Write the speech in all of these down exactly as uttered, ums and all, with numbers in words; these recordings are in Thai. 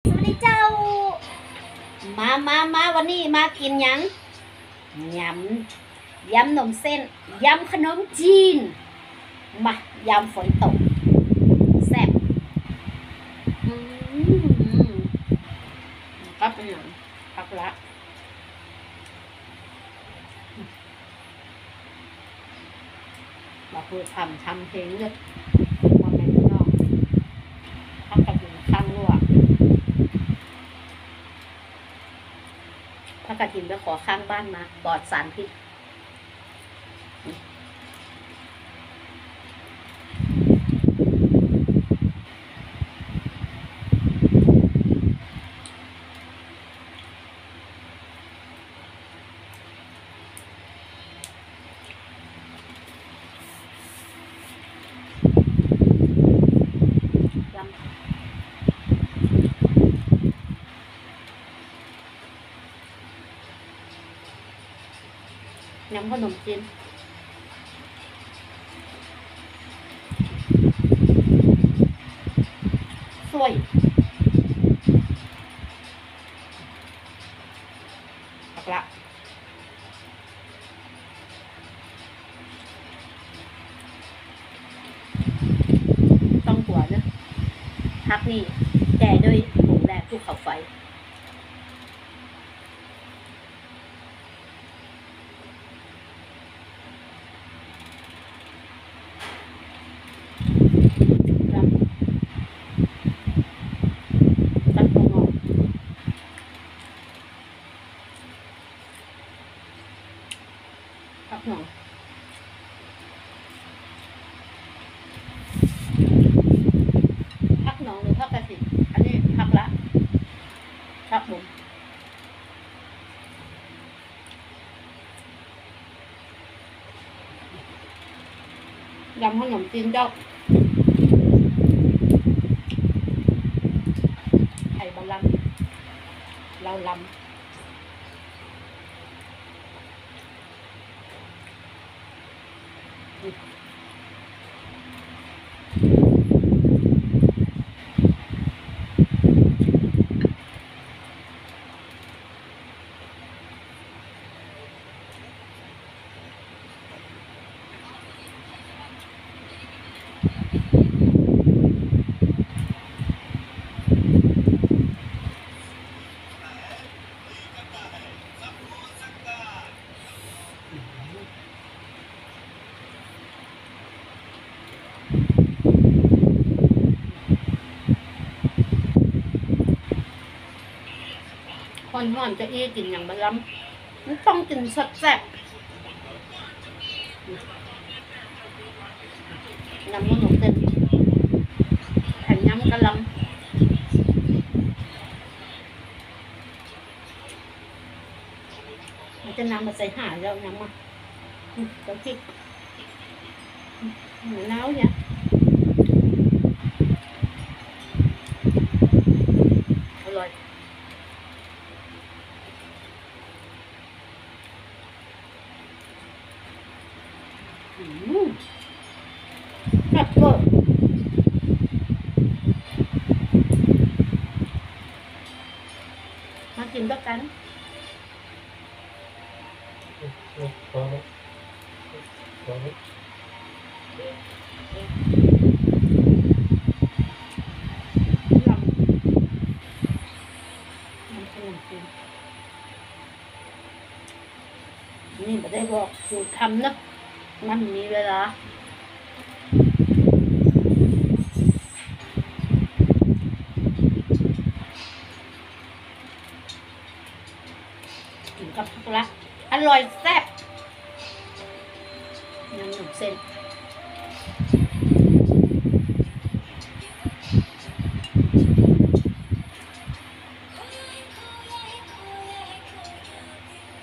สวัสดีเจ้ามามามาวันนี้มากินยังยำยำขนมเส้นยำขนมจีนมายำฝนตกแซ่บอืมก็เป็นอย่างพักละมาพูดทำทำเพลงเลยมาแม่นอกพักกันอยู่ข้างรั่วพักกระถินไปขอข้างบ้านมาปลอดสารพิษยำขนมจีนสวยปักละต้องหัวเนอะพักนี่แก่ด้วยหมูแดงภูเขาไฟพักหน่อยพักหนองหรือพักกระถิ่นอันนี้พักละพักบุญยำขนมจีนเจ้าไข่บะลังเราลำคนห่อนจะอี้กินอย่างบะล้ำมันต้องกินสดแซ่บยำขนมเส้นแผ่นยำกะลำมันจะนำมาใส่ห่าแล้วยำมาเดี๋ยวคิดเหมือนน้าวเนี่ยอร่อยอืมแซ่บเวอร์มากินด้วยกันพอแล้วพอแล้วลำน้ำขนมจีนนี่ไม่ได้บอกสูตรทำนะมันมีเวลากินกับผักละอร่อยแซ่บยำขนมเส้น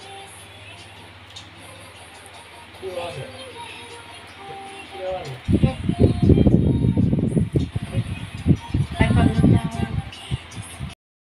ที่ว่าเนี่ยที่ว่าเนี่ย